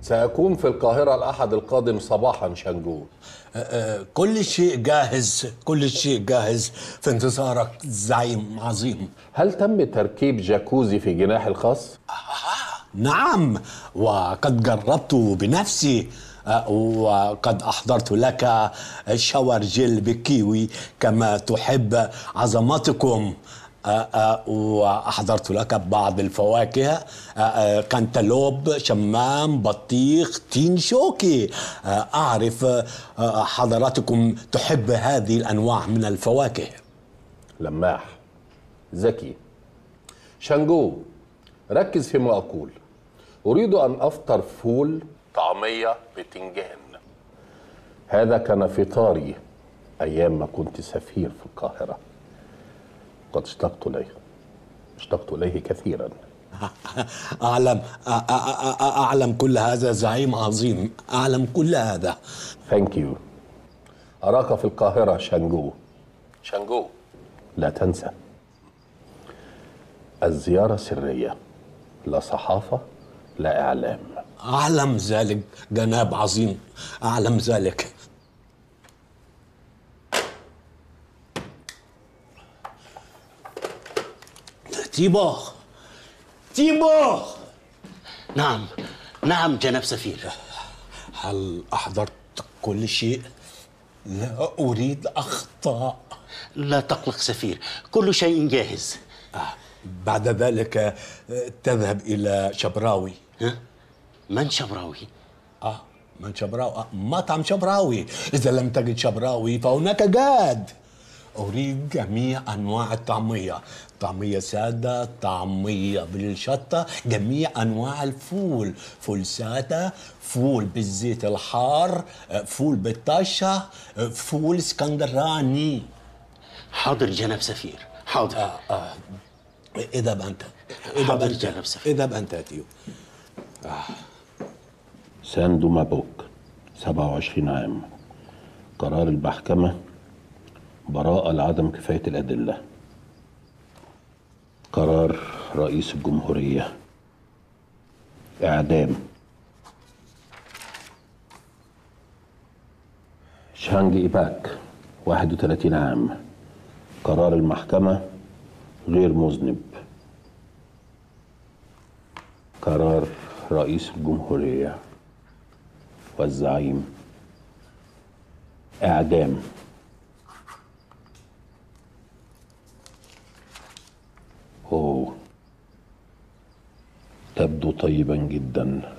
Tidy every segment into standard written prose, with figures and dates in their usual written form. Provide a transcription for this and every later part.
سأكون في القاهرة الأحد القادم صباحا شانجو. كل شيء جاهز، كل شيء جاهز في انتظارك زعيم عظيم. هل تم تركيب جاكوزي في جناحي الخاص؟ نعم، وقد جربته بنفسي. وقد أحضرت لك شاور جل بالكيوي كما تحب عظمتكم. وأحضرت لك بعض الفواكه، كانتالوب، شمام، بطيخ، تين شوكي. أعرف حضراتكم تحب هذه الأنواع من الفواكه. لماح ذكي. شانجو، ركز فيما أقول. أريد أن أفطر فول طعمية بتنجان. هذا كان فطاري أيام ما كنت سفير في القاهرة. قد اشتقت إليه كثيرا. أعلم كل هذا زعيم عظيم، أعلم كل هذا. ثانك يو. أراك في القاهرة شانجو. شانجو، لا تنسى الزيارة سرية، لا صحافة لا إعلام. أعلم ذلك جناب عظيم، أعلم ذلك. تيبو، تيبو. نعم نعم جناب سفير. هل أحضرت كل شيء؟ لا أريد أخطاء. لا تقلق سفير، كل شيء جاهز. بعد ذلك تذهب إلى شبراوي. ها؟ من شبراوي؟ من شبراوي؟ مطعم شبراوي. إذا لم تجد شبراوي فهناك جاد. أريد جميع أنواع الطعمية، طعمية سادة، طعمية بالشطة، جميع أنواع الفول، فول سادة، فول بالزيت الحار، فول بالطشة، فول اسكندراني. حاضر جناب سفير، حاضر. اذهب أنت، حاضر جناب سفير. اذهب أنت تيو. ساندو مابوك، 27 عام. قرار المحكمة براءة لعدم كفاية الأدلة. قرار رئيس الجمهورية إعدام. شانج إيباك، 31 عام. قرار المحكمة غير مذنب. قرار رئيس الجمهورية والزعيم إعدام. أوه، تبدو طيبا جدا.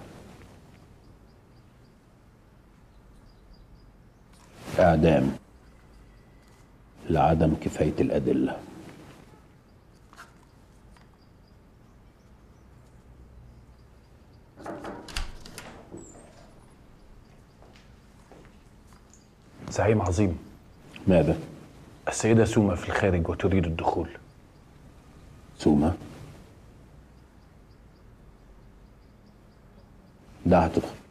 إعدام لعدم كفاية الأدلة. زعيم عظيم. ماذا؟ السيدة سوما في الخارج وتريد الدخول. سوما؟ دعها تدخل.